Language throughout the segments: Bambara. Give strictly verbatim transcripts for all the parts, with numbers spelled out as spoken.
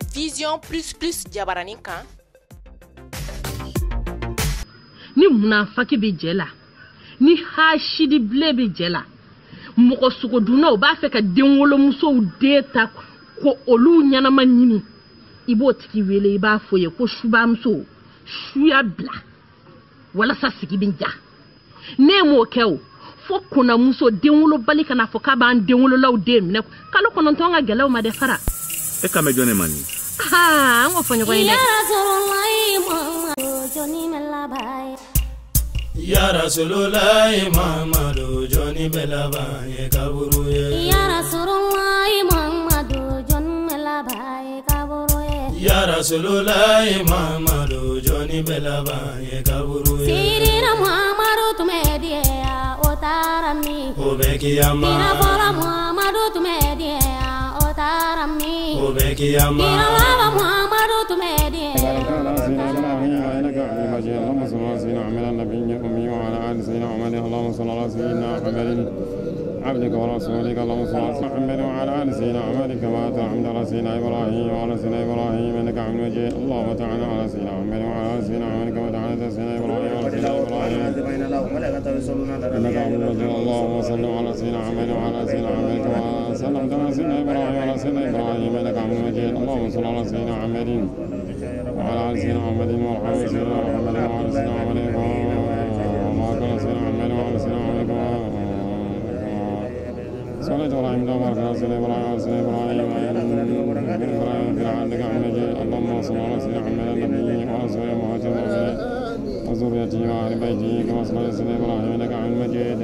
Vision plus plus jabarani kan. Ni munafaki be jela. Ni hashidi ble be jela. Moko suko duna o ba fe ka denwolo muso deta ko olu nyanama nyini. Ibo tiki wele iba foye ko shuba muso. Shuya bla. Wala sa sigi binja. Ne mo keo. Fo kuna muso denwolo bali kana fo ka ban denwolo law dem ne kalo kono tonga gelaw ma de fara. E kame jone mani. Ah, ngo fonyo ko ine. Ya Rasulullah Muhammadu Joni Belabaye kaburuye. Ya Rasulullah Muhammadu Joni Belabaye kaburuye. Ya Rasulullah Muhammadu Joni Belabaye kaburuye. Sirina Muhammadu tumediya otarami. Obeki yama. Sirina bola Muhammadu tumediya otarami. Obeki yama. Sirina lava Muhammadu tumediya. اللهم صل على سيدنا محمد النبي الأمي وعلى آل سيدنا محمد اللهم صل على سيدنا محمد عبدك ورسولك اللهم صل على سيدنا محمد وعلى آل سيدنا محمد كما أنعمت على سيدنا إبراهيم وعلى سيدنا إبراهيم إنك حميد مجيد اللهم تعالى على سيدنا محمد وعلى آل سيدنا محمد كما أنعمت على سيدنا إبراهيم وعلى سيدنا إبراهيم إنك حميد مجيد اللهم صل على سيدنا محمد وعلى آل سيدنا محمد كما سلمت على سيدنا إبراهيم وعلى سيدنا إبراهيم إنك حميد مجيد اللهم صل على سيدنا محمد وعلى آل سيدنا محمد وارحم سيدنا محمد وعلى سيدنا محمد وما كان سيدنا محمد وعلى سيدنا محمد صليت إبراهيم وبارك على سيدنا إبراهيم وعلى سيدنا إبراهيم إبراهيم في العالم حميد اللهم صل على سيدنا محمد النبي وعلى سيدنا محمد وذريته وآل بيته كما صليت على سيدنا إبراهيم إنك حميد مجيد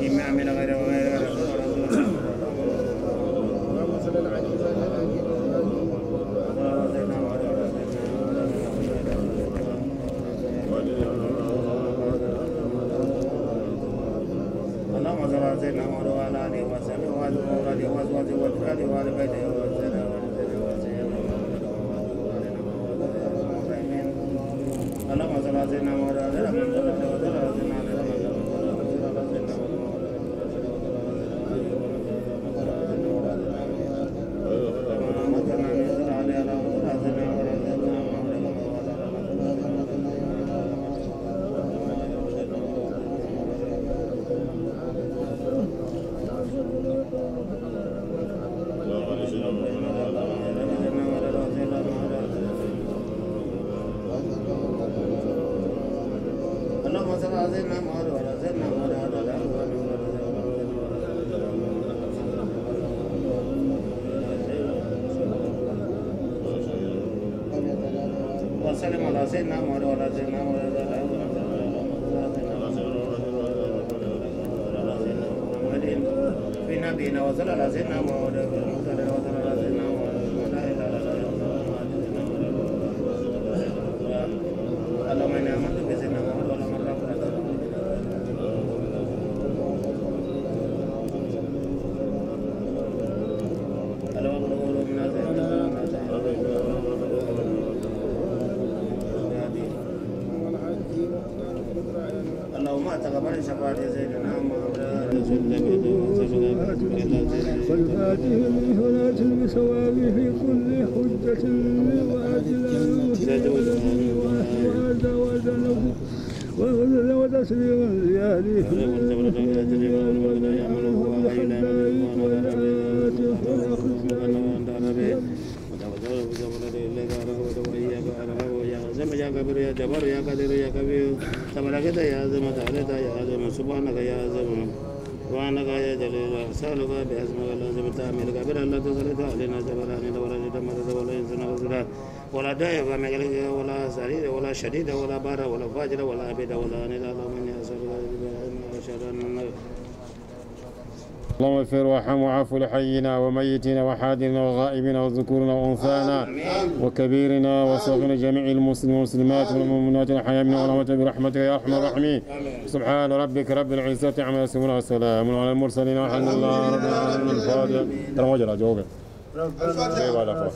ولا داعي ولا سرير ولا شديد ولا بار ولا فاجر ولا عبيد ولا ندى من يسر اللهم اغفر وارحم وعفو لحينا وميتنا وحاضرنا وغائبنا وذكورنا وانثانا وكبيرنا وصغيرنا جميع المسلمين والمسلمات والمؤمنات الحياة منهم ورحمة برحمتك يا ارحم الراحمين سبحان ربك رب العزة عما يصفون وسلام على المرسلين والحمد لله رب العالمين الفاتحة ترى وجه جوابه ربنا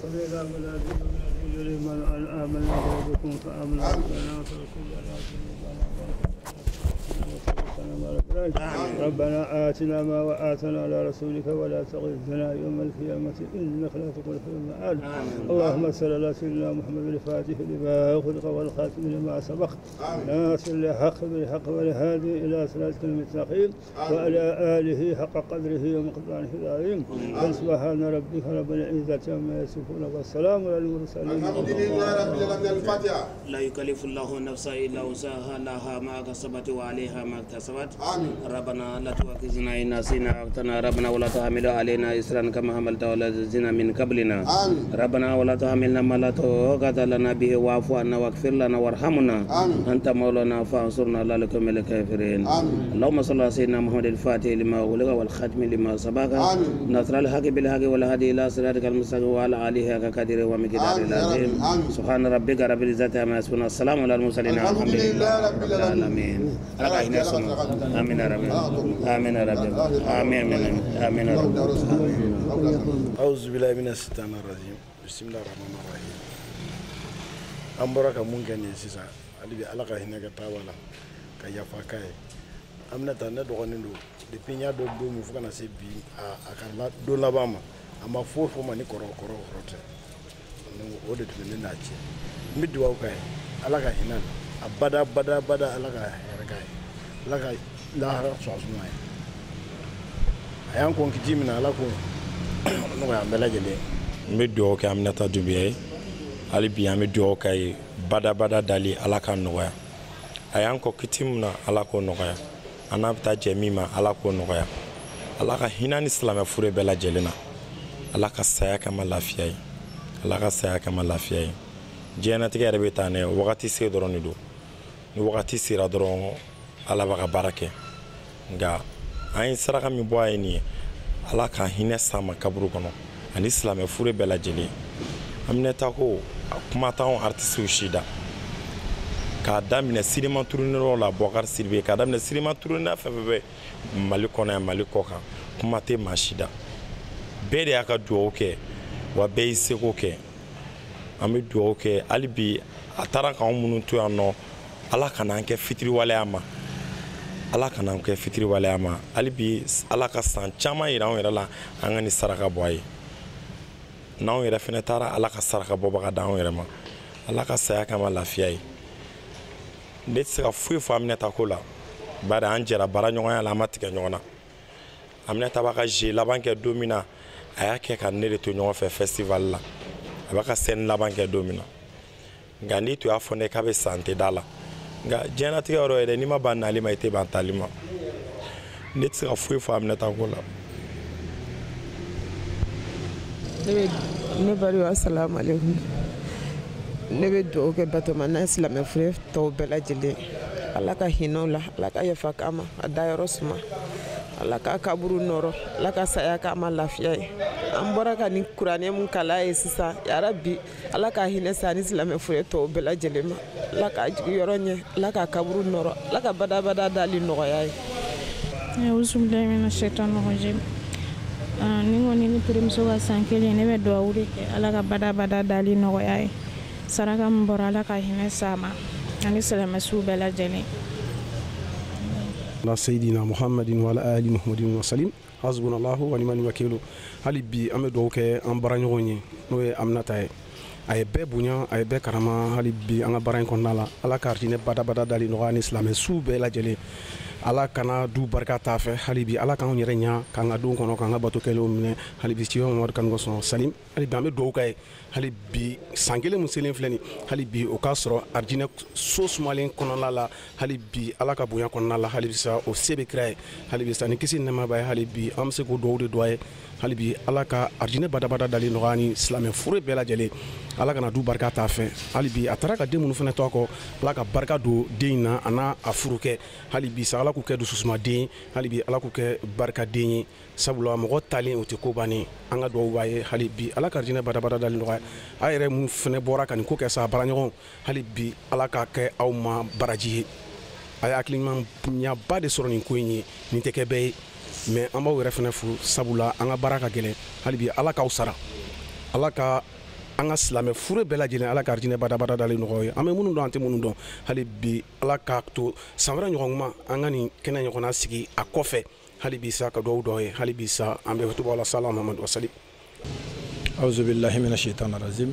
آمنا بكم فآمنا وتوفنا مع الأبرار ربنا آتنا ما وآتنا على رسولك ولا تخزنا يوم القيامة إنك لا تخلف الميعاد اللهم صل على سيدنا محمد الفاتح لما خلق والخاتم لما سبق ناصر الحق بالحق والهادي إلى صراطك المستقيم وعلى آله حق قدره ومقداره العظيم سبحان ربك رب العزة عما يصفون والسلام على المرسلين لا يكلف الله نفسا إلا وسعها لها ما كسبت وعليها ما اكتسبت ربنا لا تؤاخذنا إن نسينا أو أخطأنا ربنا ولا تحمل علينا إصرا كما حملته على الذين من قبلنا ربنا ولا تحملنا ما لا طاقة لنا به واعف عنا واغفر لنا وارحمنا أنت مولانا فانصرنا على القوم الكافرين اللهم صل على سيدنا محمد الفاتح لما أغلق والختم لما سبق نصر الحق بالحق والهادي إلى صراطك المستقيم وعلى آله حق قدره ومقداره العظيم سبحان ربك رب العزة عما يصفون السلام على المرسلين الحمد لله رب العالمين آمين يا رب آمين يا رب آمين آمين يا رب أعوذ بالله من الشيطان الرجيم بسم الله الرحمن الرحيم أمبارك ممكن يسيسا alibi ala ka hinɛ kɛ taaba la ka yafa k'a ye Aminata ne dɔgɔnin don depuis n y'a dɔn don min fo kana se bi a ka don laban ma a ma foyi fɔ ma ni kɔrɔ kɔrɔ kɔrɔ tɛ o de tun bɛ ne n'a cɛ n bɛ dugawu k'a ye ala ka hinɛ a bada bada bada ala ka hɛrɛ k'a ye ala ka lahara sɔn suma ye a y'an kɔn kiti min na ala ko nɔgɔya an bɛɛ lajɛlen n bɛ dugawu kɛ Aminata Dunbiya ye hali bi an bɛ dugawu k'a ye bada bada dali ala ka nɔgɔya a y'an kɔ kiti min na ala k'o nɔgɔya an n'a bɛ taa jɛ min ma ala k'o nɔgɔya ala ka hinɛ ni silamɛ fure bɛɛ lajɛlen na ala ka saya kama lafiya ye ala ka saya kama lafiya ye diɲɛlatigɛ yɛrɛ bɛ taa n'a ye wagati se dɔrɔn de don ni wagati sera dɔrɔn ala b'a ka baara kɛ nka an ye saraka min bɔ a ye nin ye ala ka hinɛ s'an ma kaburu kɔnɔ ani silamɛ fure bɛɛ lajɛlen Aminata ko kuma t'anw artisiw si da k'a daminɛ Sirima Turunɛlaw la Bɔkari Sidibe k'a daminɛ Sirima Turunɛ fɛn fɛn bɛ Mali kɔnɔ yan Mali kɔ kan kuma tɛ maa si da bɛɛ de y'a ka dugawu kɛ wa bɛɛ y'i seko kɛ an bɛ dugawu kɛ hali bi a taara k'anw minnu to yan nɔ ala kana an kɛ fitiriwaleya ma ala kana an kɛ fitiriwaleya ma hali bi ala ka san caman yira anw yɛrɛ la an ka nin saraka bɔ a ye n'anw yɛrɛ fɛnɛ taara ala ka saraka bɔbaga d'anw yɛrɛ ma ala ka saya kama lafiya ye ne tɛ se ka foyi fɔ Aminata ko la bari an jɛra baaraɲɔgɔnya la an ma tigɛ ɲɔgɔn na Aminata b'a ka jeu laban kɛ don min na a y'a kɛ ka ne de to ɲɔgɔn fɛ festival la a b'a ka scène laban kɛ don min na nka n'i tun y'a fɔ ne k'a bɛ san tɛ da la nka diɲɛlatigɛ yɔrɔ yɛrɛ n'i ma ban nali ma i tɛ ban tali ma ne tɛ se ka foyi fɔ Aminata ko la. ne bari assalamu alaikum ne bɛ dugawu kɛ Batoma n'a silamɛ fure tɔw bɛɛ lajɛlen ala ka hinɛ la ala ka yafa k'a ma a dayɔrɔ suma ala ka kaburu nɔrɔ ala ka saya k'a ma lafiya ye an bɔra ka ni kuranɛ mun kala ye sisan yarabi ala ka hinɛ sa ni silamɛ fure tɔw bɛɛ lajɛlen ma ala ka jigi yɔrɔ ɲɛ ala ka kaburu nɔrɔ ala ka badabada dali nɔgɔya ye. Auzubillahi minash shaitanir rajim. Ni kɔni ni terimuso ka san kelen ne bɛ dugawu de kɛ ala ka badabada dali nɔgɔya ye saraka min bɔra ala ka hinɛ s'a ma ani silamɛsiw bɛɛ lajɛlen. ala sayidina muhammadin wa ala ali muhammadin wa salim hasbunallahu wa ni'mal wakil hali bi an bɛ dugawu kɛ an baraɲɔgɔn ye n'o ye Aminata ye a ye bɛɛ bonya a ye bɛɛ karama hali bi an ka baara in kɔnɔna la ala ka hinɛ badabada dali nɔgɔya ni silamɛsiw bɛɛ lajɛlen ala kana du barika t'a fɛ hali bi ala k'anw yɛrɛ ɲa k'an ka don kɔnɔ k'an ka bato kɛlenw minɛ hali bi Sidi Mamadu Kanu sɔn Salim hali bi an bɛ dugawu k'a ye hali bi san kelen mun selen filɛ nin hali bi o k'a sɔrɔ arijinɛ so sumalen kɔnɔna la hali bi ala ka bonya kɔnɔna la hali bi sa o se bɛ kira ye hali bi sa ni kisi nɛɛma b'a ye hali bi an bɛ se k'o dugawu de don a ye hali bi ala ka arijinɛ badabada dali nɔgɔya ni silamɛ fure bɛɛ lajɛlen ala kana du barika t'a fɛ hali bi a taara ka den minnu fana to a kɔ ala ka barika don den in na a n'a a furu kɛ hali bi sa ala k'u kɛ dususumaden hali bi ala k'u kɛ barikaden ye sabula mɔgɔ talen o tɛ ko bannen an ka dugawu b'a ye hali bi ala ka arijinɛ badabada dali nɔgɔya a yɛrɛ mun fana bɔra ka nin ko kɛ sa baaraɲɔgɔn hali bi ala ka kɛ aw ma baraji ye a ye hakiliɲaba de sɔrɔ nin ko in ye nin tɛ kɛ bɛɛ ye mais an b'aw yɛrɛ fana fo sabula an ka baara ka gɛlɛn hali bi ala k'aw sara ala ka an ka silamɛ fure bɛɛ lajɛlen ala ka arijinɛ badabada dalen nɔgɔya ye an bɛ minnu dɔn an tɛ minnu dɔn hali bi ala k'a to san wɛrɛ ɲɔgɔn kuma an ka nin kɛnɛ ɲɔgɔnna sigi a kɔfɛ hali bi sa ka duwawu dɔn ye hali bi sa an bɛ tuba la sala mamadu wasali auzu billahi minash shaitani rajim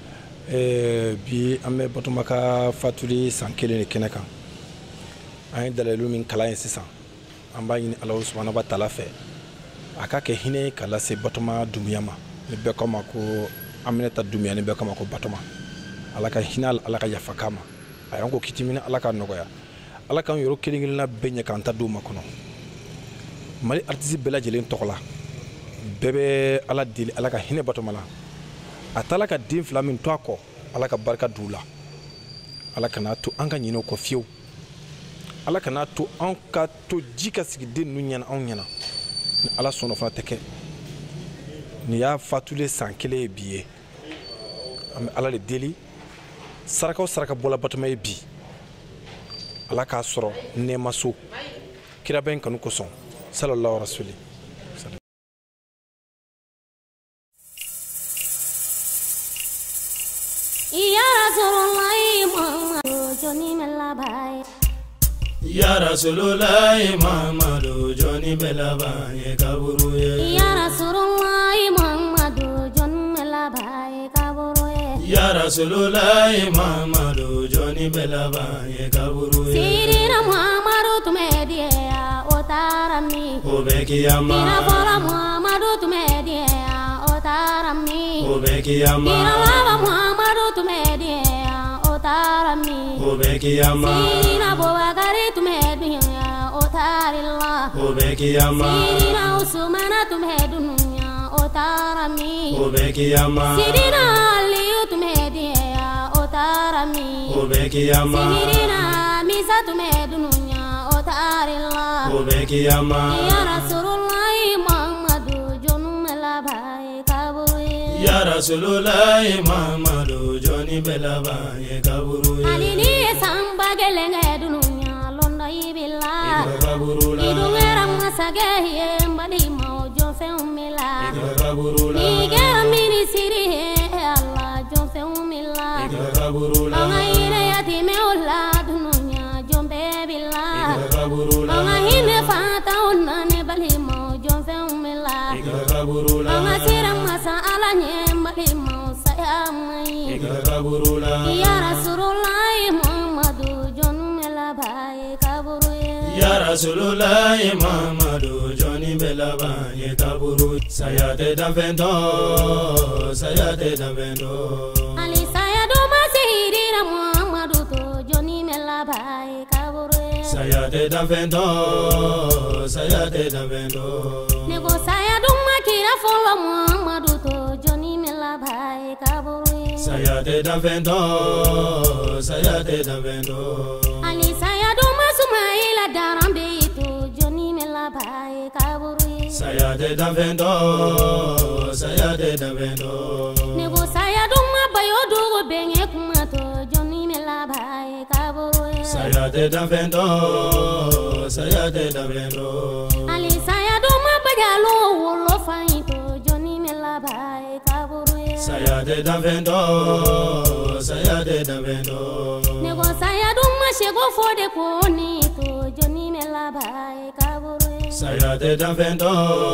bi an bɛ Batoma ka fatuli san kelen de kɛnɛ kan an ye dalilu min kalan ye sisan an b'a ɲini Alahu subhanahu wa taala fɛ a ka kɛ hinɛ ka lase Batoma Dunbiya ma ni bɛɛ ko ma ko Aminata Dunbiya ni bɛɛ ko ma ko Batoma ala ka hinɛ ala ka yafa k'a ma a y'an ko kiti minɛ ala ka nɔgɔya ala k'an yɔrɔ kelen kelenna bɛɛ ɲɛ k'an ta d'u ma kɔnɔ Mali artiste bɛɛ lajɛlen tɔgɔ la bɛɛ bɛ ala deli ala ka hinɛ Batoma la a taala ka den fila min to a kɔ ala ka barika d'u la ala kana to an ka ɲinɛ o kɔ fiyewu ala kana to an ka to ji ka sigi den ninnu ɲɛna anw ɲɛna ni ala sɔnna fana tɛ kɛ ni y'a fatule san kelen ye bi ye an bɛ ala de deli saraka o saraka bɔla Batoma ye bi ala k'a sɔrɔ nɛɛmaso kiraba in kanu kosɔn sallallahu rasuli Ya Rasulullah Muhammadu Joni Melabai Ya Rasulullah Muhammadu Joni Melabai kaburu ye Ya Rasulullah Muhammadu Joni Melabai kaburu ye Ya Rasulullah Muhammadu Joni Melabai kaburu ye Sirina Muhammadu tumediye otarami Obekiyama Sirina Bola Muhammadu tumediye otarami Obekiyama Sirina Lava Muhammadu tumediye otarami Obekiyama Sirina Bobagari tumediye otarilla Obekiyama Sirina Usmana tumediye otarami Obekiyama Sirina Aliyu tumediye otarami Obekiyama Sirina Misa tumediye otarilla Obekiyama Ya Rasulullah Muhammadu Joni Melabai kaburu Ya Rasulullah Muhammadu Joni Melabai kaburu Alini samba gelenge dununya londo ibilla kaburu la idungera masage mbadi maujo fe umila kaburu la ni gera mini siri Allah jo fe umila kaburu la ngaine yatime ulla dununya jombe billa kaburu la ngaine fata unane bali maujo fe umila kaburu la ngasira masa ala nyembali mau saya mai kaburu la Ya Rasulullah Muhammadu Joni Melabai kaburu Ya Rasulullah Muhammadu Joni Melabai kaburu sayate davendo sayate davendo Ali saya do masihira Muhammadu to Joni Melabai kaburu sayate davendo sayate davendo Nego saya do makira fola Muhammadu to Joni Melabai kaburu sayate davendo sayate davendo Ali saya do masumaila darambe to Joni Melabai kaburu sayate davendo sayate davendo Nego saya do mabayo do benye kuma to Joni Melabai kaburu sayate davendo sayate davendo Ali saya do mabajalo wolo fain to Joni Melabai kaburu sayate davendo sayate davendo Nego saya do mashego fode koni to Joni Melabai kaburu sayate davendo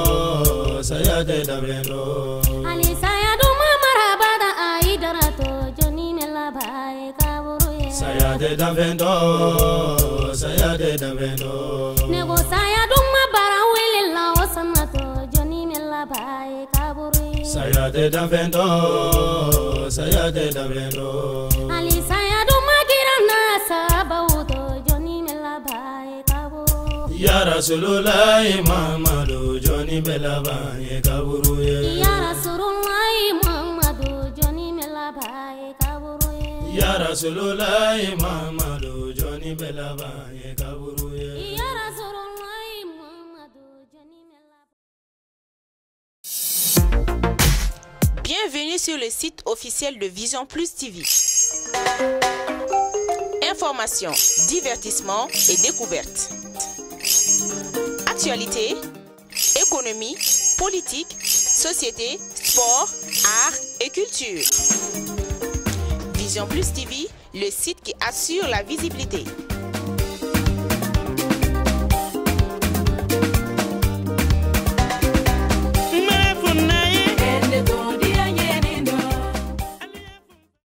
sayate davendo Ali saya do mamarabada aidara to Joni Melabai kaburu sayate davendo sayate davendo Nego saya do mabara wele la osana to Joni Melabai kaburu sayate davendo sayate davendo Ali saya do magira na sabau to Joni Melabai kaburu Ya Rasulullah Muhammadu Joni Melabai kaburu ye Ya Rasulullah Muhammadu Joni Melabai kaburu Ya Rasulullah Muhammadu Joni Melabai kaburu ye Ya Rasulullah Muhammadu Joni Melabai Bienvenue sur le site officiel de Vision Plus T V. Informations, divertissements et découvertes. Actualité, économie, politique, société, sport, art et et culture. Vision Plus T V, le site qui assure la visibilité.